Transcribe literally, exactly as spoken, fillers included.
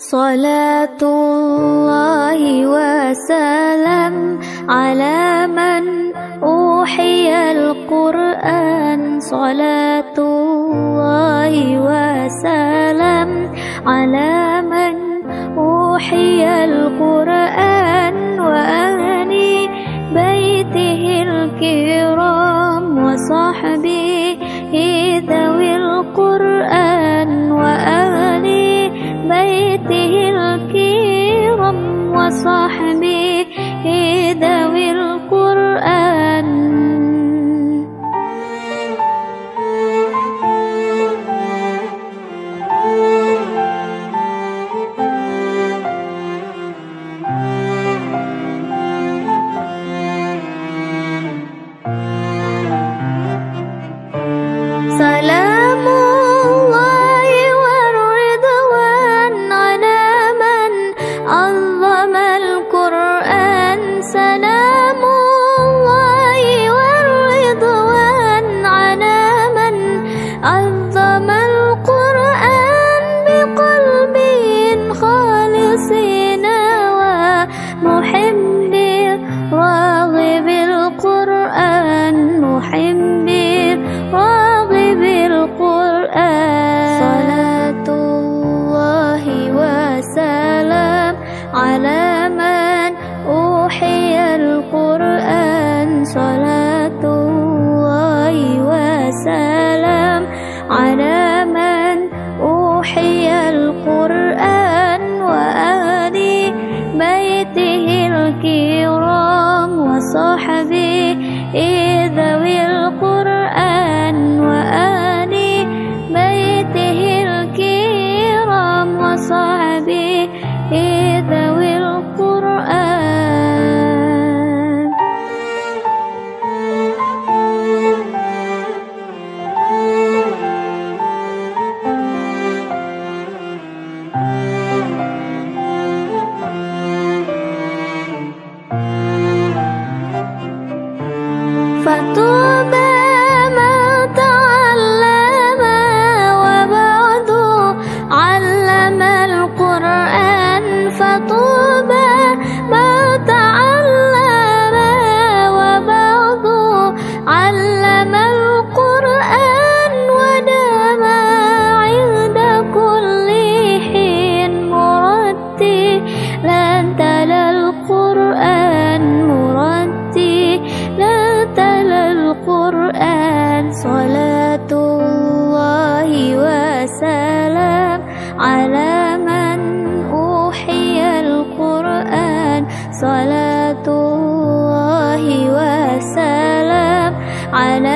Salatullahi wa salam ala man uhiyal Qur'an. Salatullahi wa salam ala man uhiyal Qur'an wa ahli baitihil kiram wa sahbihi dhawil Qur'an wa ahli baitihil kiram wa sahbihi dhawil Qur'an. Salamullahi war-ridwan ala man azzamal Qur'an. Salamullahi war-ridwan ala man azzamal Qur'an biqalbin khalisina wa muhibbi raghibil Qur'an. Muhibbi raghibil Qur'an. Salatullahi wa salam ala man uhiyal Qur'an. Salatullahi wa salam ala man uhiyal Qur'an wa ahli baitihil kiram wa sahbihi dhawil Qur'an wa ahli baitihil kiram wa sahbihi dhawil Qur'an. Fatuba man ta'allama wa ba'du 'allama al-Qur'an. Fatuba man ta'allama wa ba'du 'allama al-Qur'an wa dama 'inda kulli hin murattilan talal Qur'an. Murattilan talal Qur'an. Salatullahi wa salam ala man uhiyal Qur'an. Salatullahi wa salam ala